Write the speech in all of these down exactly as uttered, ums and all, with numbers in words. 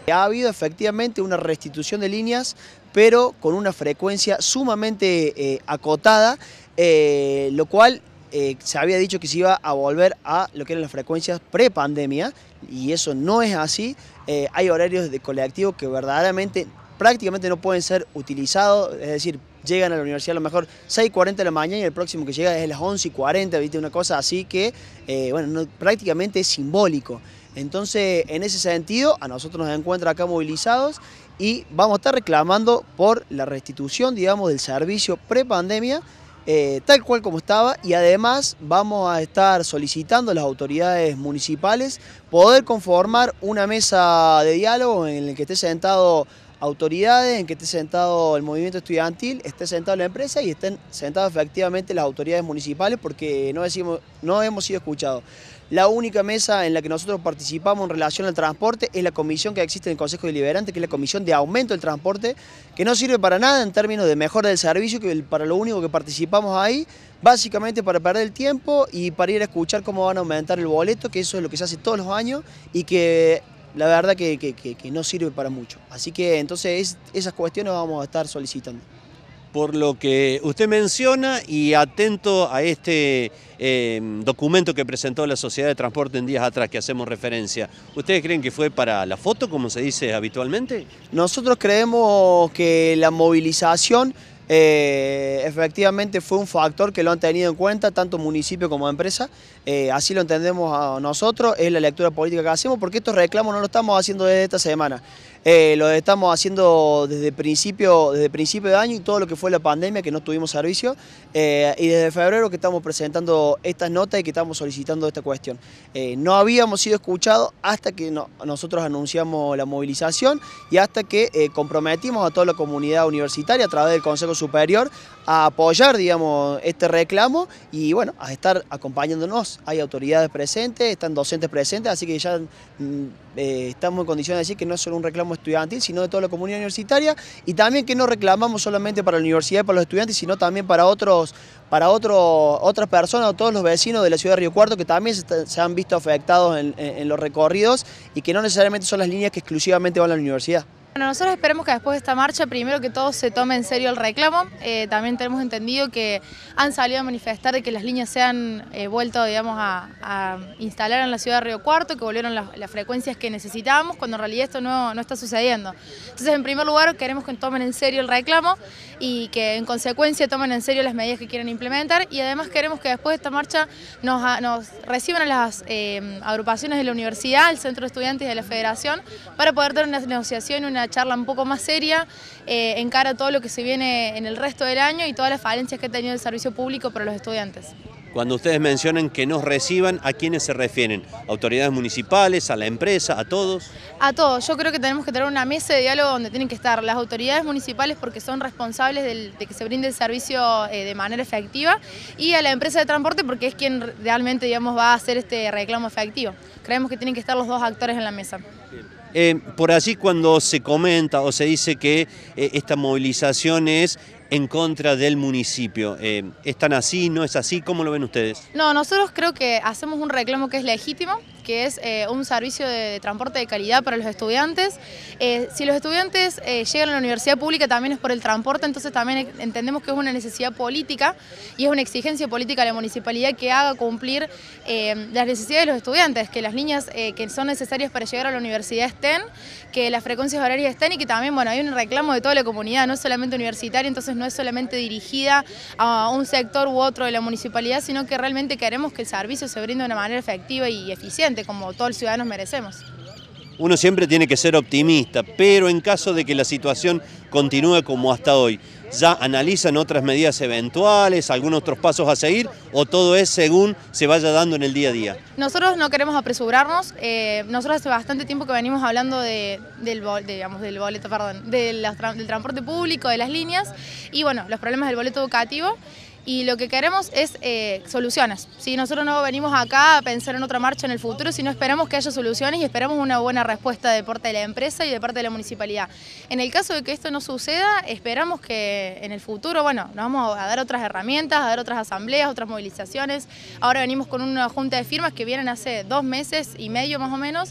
Ha habido efectivamente una restitución de líneas, pero con una frecuencia sumamente eh, acotada, eh, lo cual eh, se había dicho que se iba a volver a lo que eran las frecuencias pre-pandemia, y eso no es así. Eh, hay horarios de colectivo que verdaderamente prácticamente no pueden ser utilizados, es decir, llegan a la universidad a lo mejor seis y cuarenta de la mañana y el próximo que llega es a las once y cuarenta, ¿viste? Una cosa así que, eh, bueno, no, prácticamente es simbólico. Entonces, en ese sentido, a nosotros nos encuentra acá movilizados y vamos a estar reclamando por la restitución, digamos, del servicio prepandemia, eh, tal cual como estaba, y además vamos a estar solicitando a las autoridades municipales poder conformar una mesa de diálogo en el que esté sentado autoridades, en que esté sentado el movimiento estudiantil, esté sentado la empresa y estén sentadas efectivamente las autoridades municipales, porque no, decimos, no hemos sido escuchados. La única mesa en la que nosotros participamos en relación al transporte es la comisión que existe en el Consejo Deliberante, que es la comisión de aumento del transporte, que no sirve para nada en términos de mejora del servicio, que para lo único que participamos ahí, básicamente para perder el tiempo y para ir a escuchar cómo van a aumentar el boleto, que eso es lo que se hace todos los años y que la verdad que, que, que, que no sirve para mucho. Así que entonces es, esas cuestiones vamos a estar solicitando. Por lo que usted menciona y atento a este eh, documento que presentó la Sociedad de Transporte en días atrás que hacemos referencia, ¿ustedes creen que fue para la foto, como se dice habitualmente? Nosotros creemos que la movilización Eh, efectivamente fue un factor que lo han tenido en cuenta tanto municipio como empresa, eh, así lo entendemos a nosotros, es la lectura política que hacemos, porque estos reclamos no lo estamos haciendo desde esta semana, eh, lo estamos haciendo desde principio, desde principio de año y todo lo que fue la pandemia, que no tuvimos servicio, eh, y desde febrero que estamos presentando estas notas y que estamos solicitando esta cuestión. Eh, no habíamos sido escuchados hasta que no, nosotros anunciamos la movilización y hasta que eh, comprometimos a toda la comunidad universitaria a través del Consejo Superior a apoyar, digamos, este reclamo y bueno, a estar acompañándonos. Hay autoridades presentes, están docentes presentes, así que ya mm, eh, estamos en condiciones de decir que no es solo un reclamo estudiantil, sino de toda la comunidad universitaria, y también que no reclamamos solamente para la universidad y para los estudiantes, sino también para otros, para otro, otras personas o todos los vecinos de la ciudad de Río Cuarto que también se, está, se han visto afectados en, en, en los recorridos y que no necesariamente son las líneas que exclusivamente van a la universidad. Bueno, nosotros esperemos que después de esta marcha, primero que todo, se tome en serio el reclamo. Eh, también tenemos entendido que han salido a manifestar de que las líneas se han eh, vuelto, digamos, a, a instalar en la ciudad de Río Cuarto, que volvieron las, las frecuencias que necesitábamos, cuando en realidad esto no, no está sucediendo. Entonces, en primer lugar, queremos que tomen en serio el reclamo y que en consecuencia tomen en serio las medidas que quieren implementar, y además queremos que después de esta marcha nos, nos reciban a las eh, agrupaciones de la universidad, el Centro de Estudiantes y de la Federación, para poder tener una negociación y una charla un poco más seria eh, en cara a todo lo que se viene en el resto del año y todas las falencias que ha tenido el servicio público para los estudiantes. Cuando ustedes mencionan que nos reciban, ¿a quiénes se refieren? ¿Autoridades municipales, a la empresa, a todos? A todos. Yo creo que tenemos que tener una mesa de diálogo donde tienen que estar las autoridades municipales, porque son responsables del, de que se brinde el servicio eh, de manera efectiva, y a la empresa de transporte, porque es quien realmente, digamos, va a hacer este reclamo efectivo. Creemos que tienen que estar los dos actores en la mesa. Eh, por allí cuando se comenta o se dice que eh, esta movilización es en contra del municipio, eh, ¿es tan así, no es así? ¿Cómo lo ven ustedes? No, nosotros creo que hacemos un reclamo que es legítimo, que es eh, un servicio de, de transporte de calidad para los estudiantes. Eh, si los estudiantes eh, llegan a la universidad pública también es por el transporte, entonces también entendemos que es una necesidad política y es una exigencia política de la municipalidad que haga cumplir eh, las necesidades de los estudiantes, que las líneas eh, que son necesarias para llegar a la universidad estén, que las frecuencias horarias estén, y que también, bueno, hay un reclamo de toda la comunidad, no es solamente universitaria, entonces no es solamente dirigida a un sector u otro de la municipalidad, sino que realmente queremos que el servicio se brinde de una manera efectiva y eficiente, como todos los ciudadanos merecemos. Uno siempre tiene que ser optimista, pero en caso de que la situación continúe como hasta hoy, ¿ya analizan otras medidas eventuales, algunos otros pasos a seguir, o todo es según se vaya dando en el día a día? Nosotros no queremos apresurarnos, eh, nosotros hace bastante tiempo que venimos hablando de, del, de, digamos, del boleto, perdón, de la, del transporte público, de las líneas, y bueno, los problemas del boleto educativo. Y lo que queremos es eh, soluciones. ¿Sí? Nosotros no venimos acá a pensar en otra marcha en el futuro, sino esperamos que haya soluciones y esperamos una buena respuesta de parte de la empresa y de parte de la municipalidad. En el caso de que esto no suceda, esperamos que en el futuro, bueno, nos vamos a dar otras herramientas, a dar otras asambleas, otras movilizaciones. Ahora venimos con una junta de firmas que vienen hace dos meses y medio más o menos,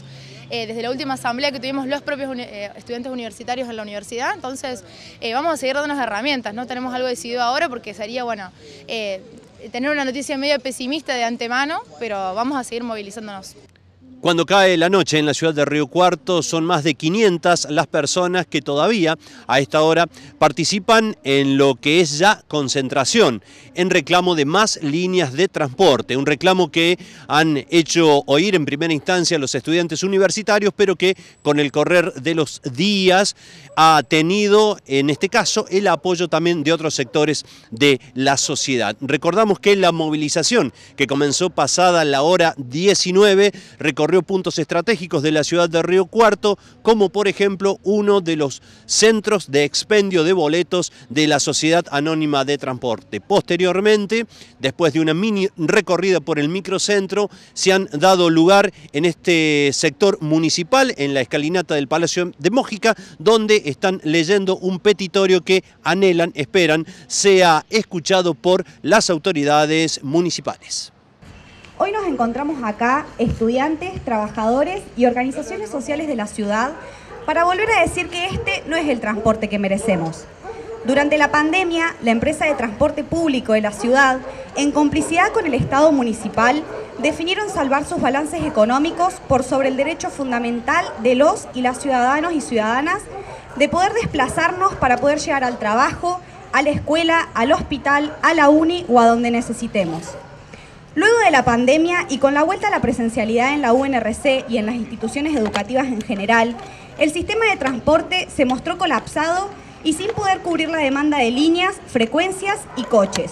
eh, desde la última asamblea que tuvimos los propios uni eh, estudiantes universitarios en la universidad. Entonces eh, vamos a seguir dándonos herramientas, no tenemos algo decidido ahora porque sería, bueno, eh, tener una noticia medio pesimista de antemano, pero vamos a seguir movilizándonos. Cuando cae la noche en la ciudad de Río Cuarto son más de quinientas las personas que todavía a esta hora participan en lo que es ya concentración, en reclamo de más líneas de transporte, un reclamo que han hecho oír en primera instancia los estudiantes universitarios, pero que con el correr de los días ha tenido en este caso el apoyo también de otros sectores de la sociedad. Recordamos que la movilización que comenzó pasada la hora diecinueve recorrió puntos estratégicos de la ciudad de Río Cuarto, como por ejemplo uno de los centros de expendio de boletos de la Sociedad Anónima de Transporte. Posteriormente, después de una mini recorrida por el microcentro, se han dado lugar en este sector municipal, en la escalinata del Palacio de Mójica, donde están leyendo un petitorio que anhelan, esperan, sea escuchado por las autoridades municipales. Hoy nos encontramos acá, estudiantes, trabajadores y organizaciones sociales de la ciudad, para volver a decir que este no es el transporte que merecemos. Durante la pandemia, la empresa de transporte público de la ciudad, en complicidad con el Estado municipal, definieron salvar sus balances económicos por sobre el derecho fundamental de los y las ciudadanos y ciudadanas de poder desplazarnos para poder llegar al trabajo, a la escuela, al hospital, a la uni o a donde necesitemos. Luego de la pandemia y con la vuelta a la presencialidad en la U N R C y en las instituciones educativas en general, el sistema de transporte se mostró colapsado y sin poder cubrir la demanda de líneas, frecuencias y coches.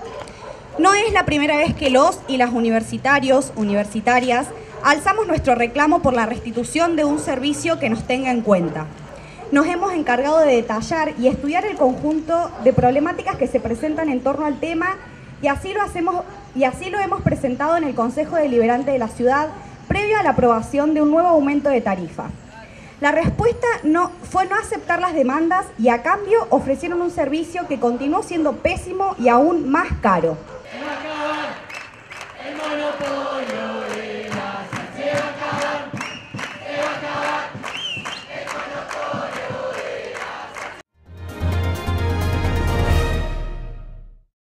No es la primera vez que los y las universitarios, universitarias, alzamos nuestro reclamo por la restitución de un servicio que nos tenga en cuenta. Nos hemos encargado de detallar y estudiar el conjunto de problemáticas que se presentan en torno al tema y así lo hacemos y así lo hemos presentado en el Consejo Deliberante de la ciudad previo a la aprobación de un nuevo aumento de tarifa. La respuesta no, fue no aceptar las demandas y a cambio ofrecieron un servicio que continuó siendo pésimo y aún más caro.